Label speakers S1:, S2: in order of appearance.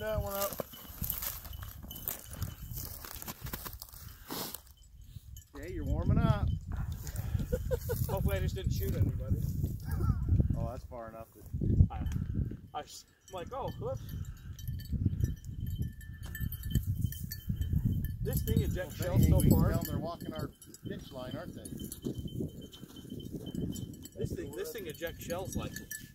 S1: that one up. Okay, you're warming up.
S2: Hopefully I just didn't shoot anybody.
S1: Oh, that's far enough.
S2: I'm like, oh, whoops. This thing ejects shells so far.
S1: They're walking our ditch line, aren't they?
S2: This thing ejects shells like